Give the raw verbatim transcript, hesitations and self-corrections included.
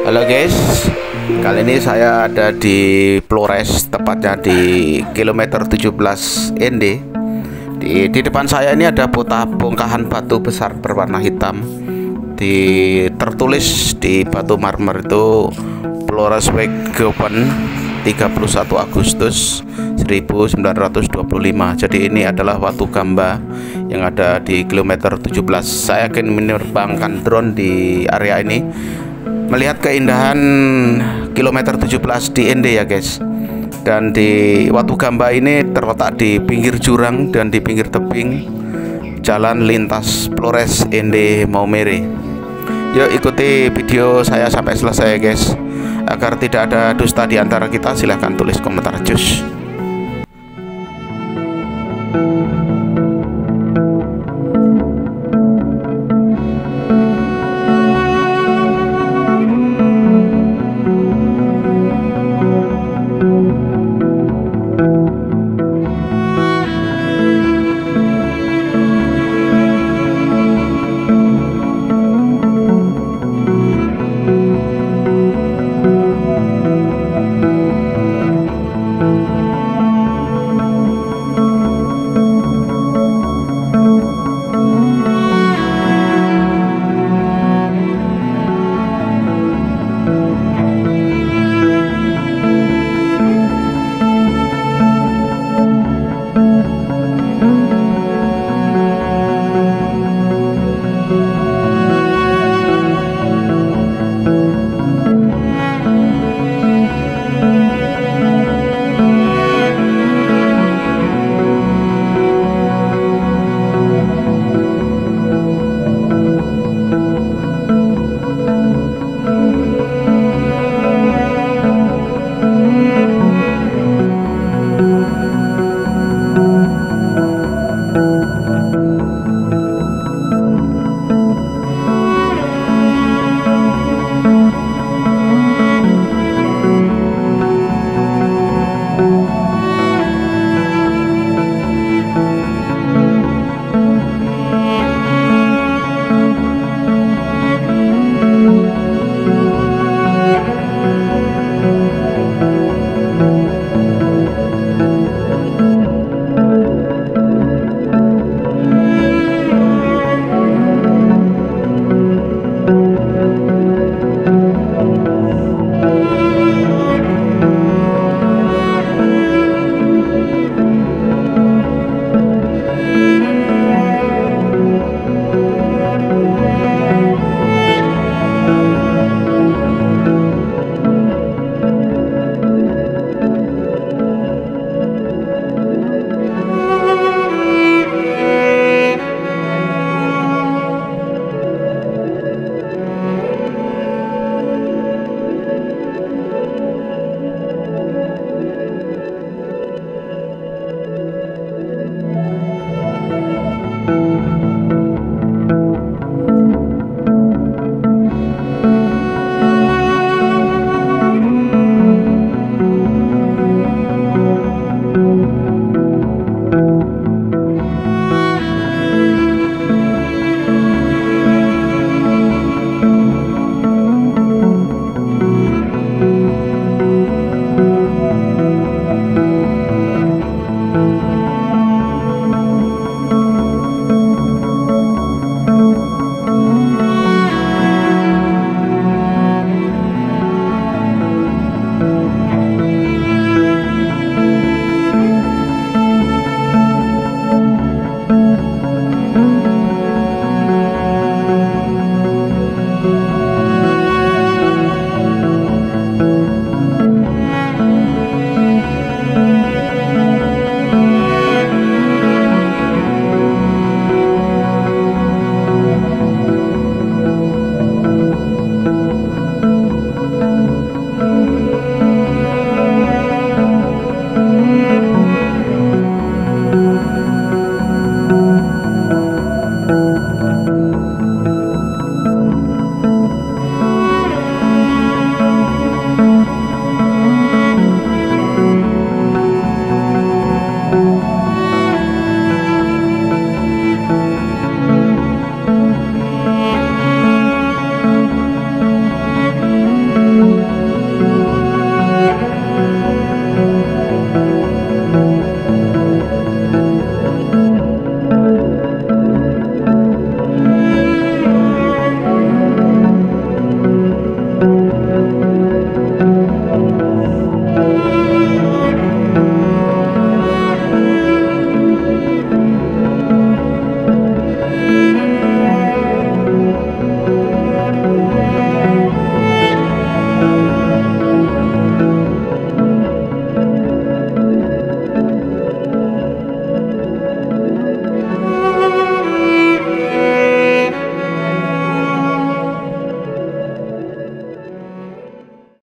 Halo guys, kali ini saya ada di Flores, tepatnya di kilometer tujuh belas N D. Di, di depan saya ini ada bongkahan batu besar berwarna hitam. Di tertulis di batu marmer itu Flores Wegoven tiga puluh satu Agustus seribu sembilan ratus dua puluh lima. Jadi ini adalah Watu Gamba yang ada di kilometer tujuh belas. Saya akan menerbangkan drone di area ini, melihat keindahan kilometer tujuh belas di N D ya guys. Dan di Watu Gamba ini terletak di pinggir jurang dan di pinggir tebing jalan lintas Flores N D Maumere. Yuk ikuti video saya sampai selesai guys. Agar tidak ada dusta di antara kita, silahkan tulis komentar cus.